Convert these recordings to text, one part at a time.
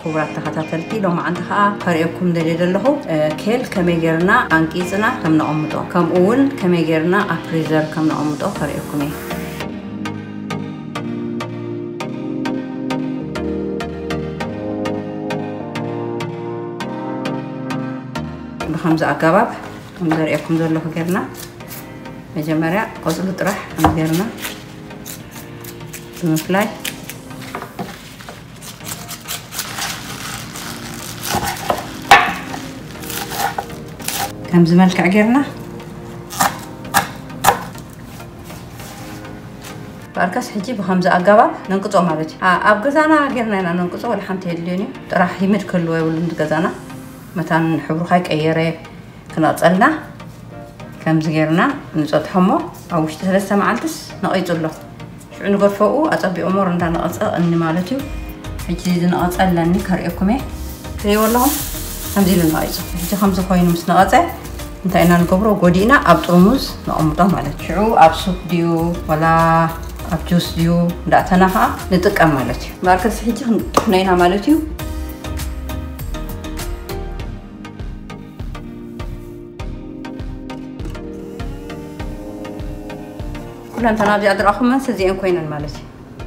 كبرات تخاتلتي لو ما عندها فريقكم دليل له كيل كميجرنا أنكيزنا كم نعمده كم أول كميجرنا أفريزر كم نعمده فريقكم بخمسة أكباب كم دريكم دلله جرنا مجمرة قصب طرح جرنا مفلاي كم زمالك عجرنا باركس حجي بخمسة أجابة ننقطع مالتي أبغزانا عجرنا ننقطع ولا حنتي الليني راح يمد كله ولا نقزانا مثلا حبر خايك أيره كنا أتصلنا كم زجرنا نزود حمو أو وش ثلاثة معلتس نقيت له شو نقول فوقه أطبي أمور عندنا أتصل إني مالتي حجي نقاط ألني كريكمه تري والله همزي لنا عايزه حجي خمسة خوين مسنقاطه انت انا نكبره قدينا اب طرموز نقمطه مالتي شعو اب سوب ديو ولا اب جوس ديو داتناها نطقم مالتي ماركس حجي حنينا مالتي كل انت نابي ادر اخو من سزين كوينن مالتي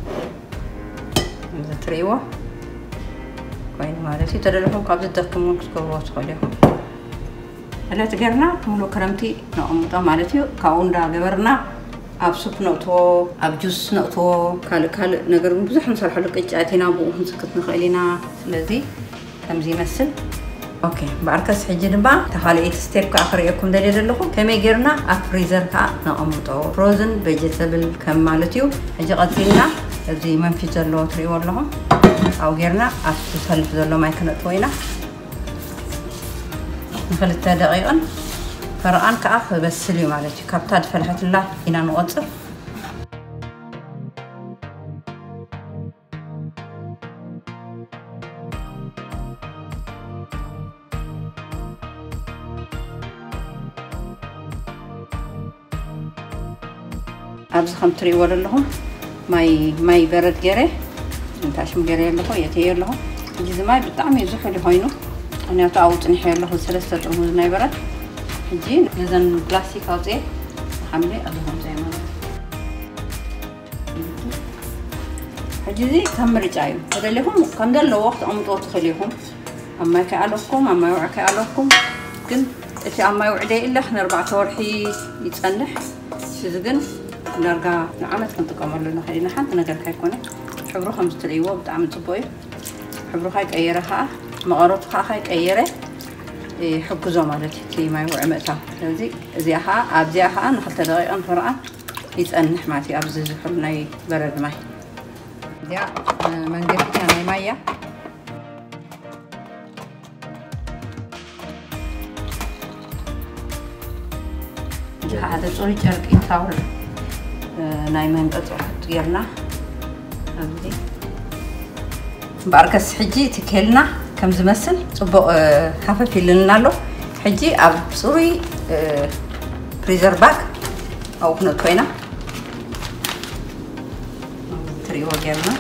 تريوه كوين مالتي تدلهم قبل تدكمون كسكبوا تخليهم هلا تجرنا ملو كرمتي نقمطه مالتي كاوندا جبرنا اب سوب نقطو اب جوس نقطو كال نجر بزح نصلح له قጫቲና بو نسكت نخلينا ስለዚህ كمزي مسل اوكي باركس حجي دبا تخاليت ستيب كاخريكم دليللكم كميجرنا افريزر كا نقمطو فروزن فيجيتابل كم مالتيو حجي قصينا زي منفي زلو تريو لهم او غيرنا افسلف زلو ما يكنطوينا نخلي 3 دقيقة فرقان كأخ بس لي مالتي كابتات فلحت الله هنا نوصل أبز خمتري ولا لهم ماي برد جري انتاشم جري لهم يتير لهم جزء ماي بطعم يزحوا لي هينو أنا تعود نحير له ثلاثة طرموز نايبرات جين إذا بلاستيك أو زي حملي أضهم زي ما حجزي كم رجعيو هذا اللي هم كم ده لو وقت أمطوط خليهم أما كألفكم أما يوعى كألفكم كن إتي أما يوعدي إلا إحنا 4 شهور يتسنح شذقن نرجع نعمت كنت كمل لنا خلينا حتى نقدر كيكونه حبرو 5 تريوه بتعمل صبوي حبرو هاي أيرها مقارات خاخي كأيره حكزو مالتي تي ما يوعمتها لذي زيها أبزيها نحط دقيقة فرقة يتأنح ماتي أبزي زحلنا برد ماي زيها من قفت أنا مايا زيها هذا صوري جرق يتاول نايمان قطع تغيرنا أبزي باركس حجي تكلنا كم زمسل صبو خفف لنا له حجي اب صوري فريزر باك او كنتوينا تري وجرنا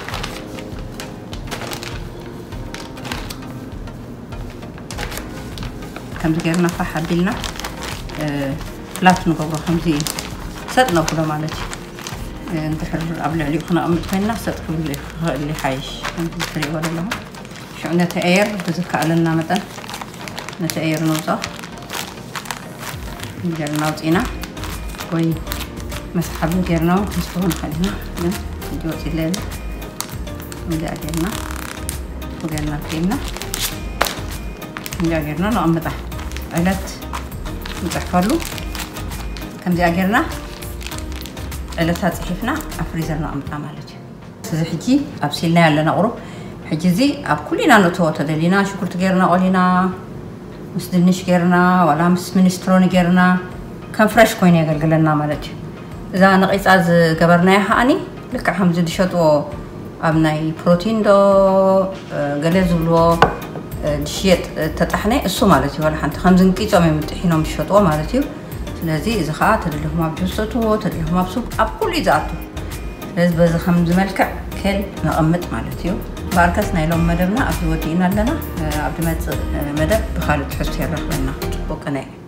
كم زجرنا فحبلنا ثلاث نقبر خمسي صدنا كله مالتي انت حلو قبل عليه خنا قمت فينا صدق اللي حايش انت تري ولا لهم شو نتأير بذكاء لنا مثلا نتأير نوضة نجرنا وطينا كوي مسحب نجرنا ونسبون خلينا نجوز الليل نجا جرنا وجرنا كيمنا نجا جرنا نقمطه علت نتحفرلو كم دي أجرنا علتها صحيفنا أفريزرنا قمطه مالتي سزحجي أبسيلنا لنا قرب حجزي أب كلنا نتوه تدلينا شكرت جرنا قولنا مسدنش جرنا ولا منسترون جرنا كان فريش كوين يقلقلنا مالتي إذا نقيس از قبرنا هاني لك حمز دشتو أبناي بروتين دو قليز بلو دشيت تتحني السو مالتي ولا حنت 5 كيلو من متحينهم دشتو مالتي ስለዚህ እዚ ኸዓ ተደለኹም ኣብ ጁስተትዎ ተደለኹም ኣብ ሱፕ ኣብ ኩሉ ይዛኣቱ ስለዚ በዚ ከም ዝመልክዕ ከል ነቐምጥ ማለት እዩ باركس نايلوم مدبنا أبدو ودينا لنا عبد المجيد مدب بخالد حسين رحمنا بقناة